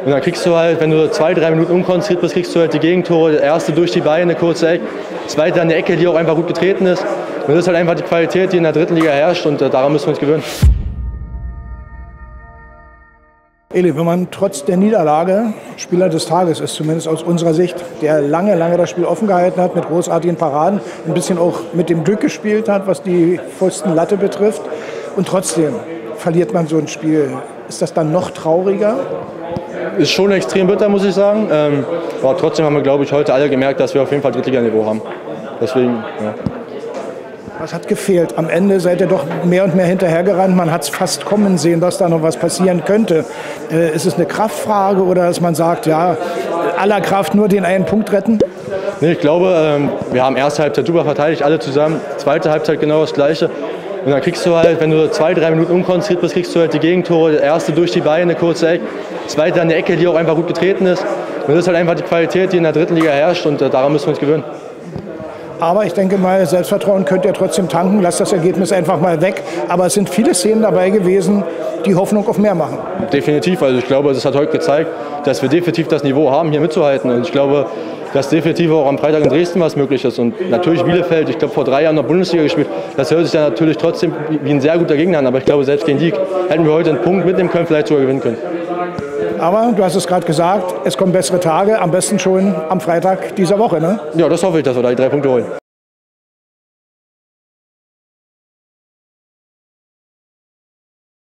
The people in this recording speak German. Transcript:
Und dann kriegst du halt, wenn du 2-3 Minuten unkonzentriert bist, kriegst du halt die Gegentore. Der erste durch die Beine, kurze Eck, zweite an der Ecke, die auch einfach gut getreten ist. Und das ist halt einfach die Qualität, die in der dritten Liga herrscht, und daran müssen wir uns gewöhnen. Eli, wenn man trotz der Niederlage Spieler des Tages ist, zumindest aus unserer Sicht, der lange das Spiel offen gehalten hat, mit großartigen Paraden, ein bisschen auch mit dem Glück gespielt hat, was die Pfostenlatte betrifft, und trotzdem verliert man so ein Spiel. Ist das dann noch trauriger? Ist schon extrem bitter, muss ich sagen. Aber trotzdem haben wir, glaube ich, heute alle gemerkt, dass wir auf jeden Fall Drittliganiveau haben. Deswegen, ja. Was hat gefehlt? Am Ende seid ihr doch mehr und mehr hinterhergerannt. Man hat es fast kommen sehen, dass da noch was passieren könnte. Ist es eine Kraftfrage, oder dass man sagt, ja, aller Kraft nur den einen Punkt retten? Nee, ich glaube, wir haben erste Halbzeit super verteidigt, alle zusammen. Zweite Halbzeit genau das Gleiche. Und dann kriegst du halt, wenn du 2-3 Minuten unkonzentriert bist, kriegst du halt die Gegentore. Der erste durch die Beine, kurze Eck, zweite an der Ecke, die auch einfach gut getreten ist. Und das ist halt einfach die Qualität, die in der dritten Liga herrscht, und daran müssen wir uns gewöhnen. Aber ich denke mal, Selbstvertrauen könnt ihr trotzdem tanken. Lasst das Ergebnis einfach mal weg. Aber es sind viele Szenen dabei gewesen, die Hoffnung auf mehr machen. Definitiv. Also ich glaube, es hat heute gezeigt, dass wir definitiv das Niveau haben, hier mitzuhalten. Und ich glaube, dass definitiv auch am Freitag in Dresden was möglich ist. Und natürlich Bielefeld, ich glaube, vor 3 Jahren noch Bundesliga gespielt. Das hört sich dann natürlich trotzdem wie ein sehr guter Gegner an. Aber ich glaube, selbst gegen die hätten wir heute einen Punkt mitnehmen können, vielleicht sogar gewinnen können. Aber du hast es gerade gesagt, es kommen bessere Tage, am besten schon am Freitag dieser Woche, ne? Ja, das hoffe ich, dass wir da die 3 Punkte holen.